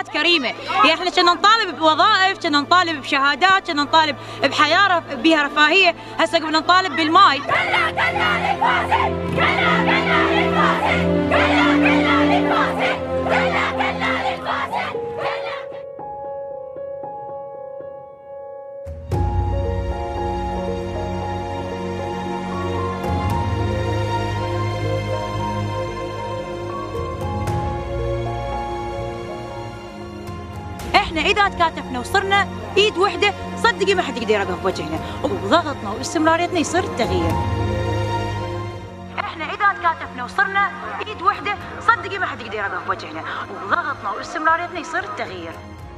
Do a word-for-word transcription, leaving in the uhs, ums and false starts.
كريمه، يعني احنا كنا نطالب بوظائف، كنا نطالب بشهادات، كنا نطالب بحياه بها رفاهيه، هسه قمنا نطالب بالماي. كلا كلا للفاسد، كلا كلا للفاسد، كلا كلا للفاسد، كلا كلا للفاسد. احنا اذا تكاتفنا وصرنا ايد وحده صدقي ما حد يقدر يقف بوجهنا، وضغطنا واستمراريتنا يصير التغيير. احنا اذا تكاتفنا وصرنا ايد وحده صدقي ما حد يقدر يقف بوجهنا، وضغطنا واستمراريتنا يصير التغيير.